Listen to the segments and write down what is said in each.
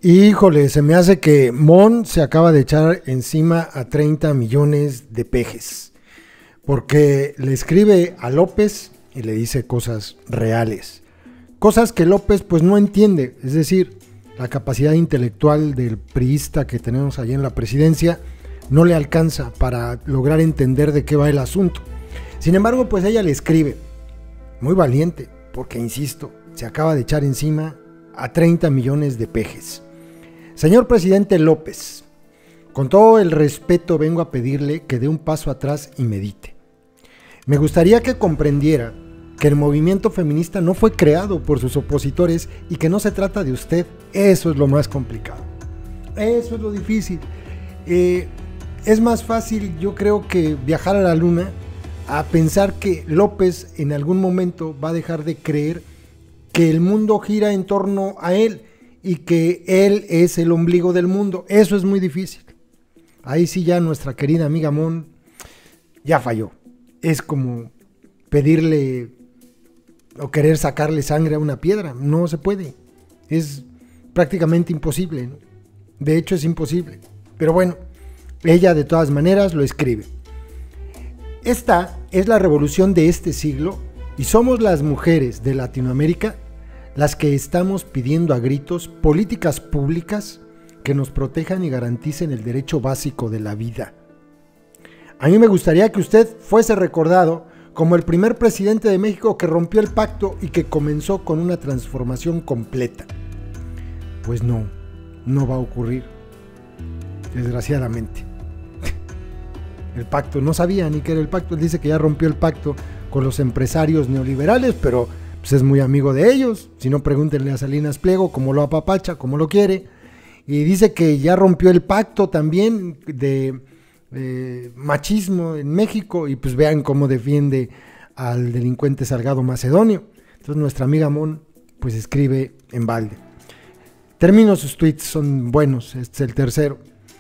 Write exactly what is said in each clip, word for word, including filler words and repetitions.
Híjole, se me hace que Mon se acaba de echar encima a treinta millones de pejes, porque le escribe a López y le dice cosas reales, cosas que López pues no entiende, es decir, la capacidad intelectual del priista que tenemos allí en la presidencia no le alcanza para lograr entender de qué va el asunto. Sin embargo, pues ella le escribe, muy valiente, porque insisto, se acaba de echar encima a treinta millones de pejes. Señor presidente López, con todo el respeto vengo a pedirle que dé un paso atrás y medite. Me gustaría que comprendiera que el movimiento feminista no fue creado por sus opositores y que no se trata de usted. Eso es lo más complicado. Eso es lo difícil. Eh, es más fácil, yo creo, que viajar a la luna a pensar que López en algún momento va a dejar de creer que el mundo gira en torno a él y que él es el ombligo del mundo. Eso es muy difícil. Ahí sí ya nuestra querida amiga Mon ya falló. Es como pedirle o querer sacarle sangre a una piedra. No se puede. Es prácticamente imposible, ¿no? De hecho es imposible. Pero bueno, ella de todas maneras lo escribe. Esta es la revolución de este siglo y somos las mujeres de Latinoamérica las que estamos pidiendo a gritos políticas públicas que nos protejan y garanticen el derecho básico de la vida. A mí me gustaría que usted fuese recordado como el primer presidente de México que rompió el pacto y que comenzó con una transformación completa. Pues no, no va a ocurrir, desgraciadamente. El pacto, no sabía ni qué era el pacto, él dice que ya rompió el pacto con los empresarios neoliberales, pero pues es muy amigo de ellos, si no pregúntenle a Salinas Pliego cómo lo apapacha, cómo lo quiere, y dice que ya rompió el pacto también de eh, machismo en México, y pues vean cómo defiende al delincuente Salgado Macedonio. Entonces nuestra amiga Mon pues escribe en balde. Termino sus tweets, son buenos, este es el tercero.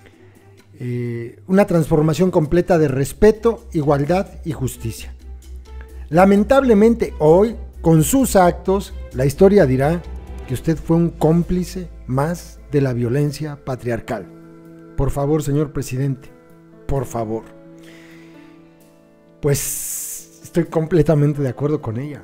Eh, una transformación completa de respeto, igualdad y justicia. Lamentablemente hoy, con sus actos, la historia dirá que usted fue un cómplice más de la violencia patriarcal. Por favor, señor presidente, por favor. Pues estoy completamente de acuerdo con ella.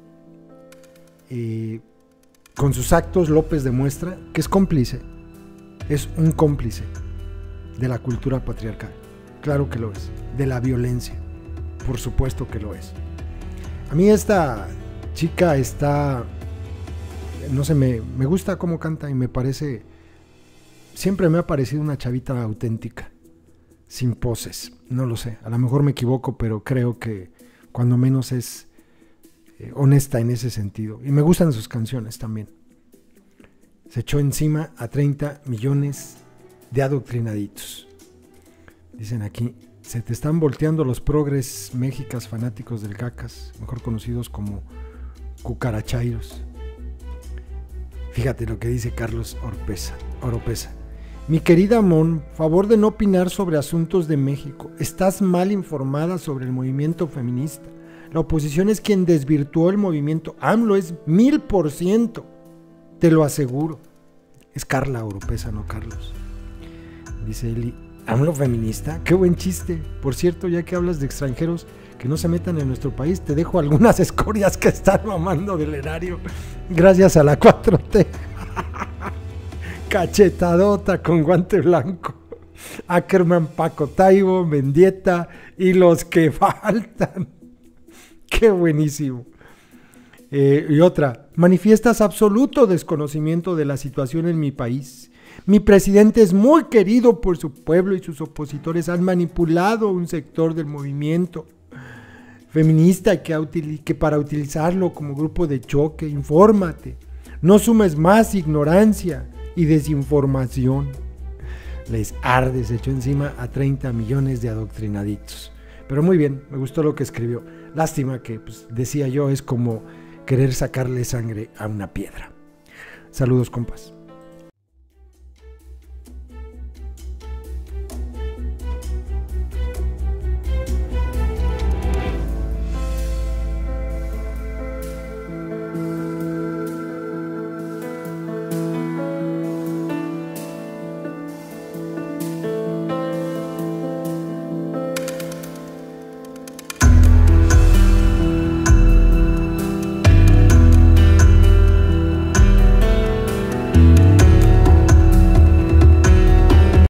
Y con sus actos López demuestra que es cómplice, es un cómplice de la cultura patriarcal. Claro que lo es. De la violencia, por supuesto que lo es. A mí esta chica está, no sé, me, me gusta cómo canta y me parece, siempre me ha parecido una chavita auténtica, sin poses, no lo sé, a lo mejor me equivoco, pero creo que cuando menos es eh, honesta en ese sentido, y me gustan sus canciones también. Se echó encima a treinta millones de adoctrinaditos. Dicen aquí, se te están volteando los progres mexicas fanáticos del Cacas, mejor conocidos como cucarachairos. Fíjate lo que dice Carlos Oropesa. Oropesa. Mi querida Mon, favor de no opinar sobre asuntos de México. Estás mal informada sobre el movimiento feminista. La oposición es quien desvirtuó el movimiento. AMLO es mil por ciento. Te lo aseguro. Es Carla Oropesa, no Carlos. Dice Eli, ¿AMLO feminista? ¡Qué buen chiste! Por cierto, ya que hablas de extranjeros que no se metan en nuestro país, te dejo algunas escorias que están mamando del erario gracias a la cuatro T. Cachetadota con guante blanco. Ackerman, Paco Taibo, Mendieta y los que faltan. ¡Qué buenísimo! Eh, y otra, manifiestas absoluto desconocimiento de la situación en mi país. Mi presidente es muy querido por su pueblo y sus opositores han manipulado un sector del movimiento feminista que, util- que para utilizarlo como grupo de choque. Infórmate, no sumes más ignorancia y desinformación. Les arde, se echó encima a treinta millones de adoctrinaditos. Pero muy bien, me gustó lo que escribió. Lástima que, pues, decía yo, es como querer sacarle sangre a una piedra. Saludos, compas.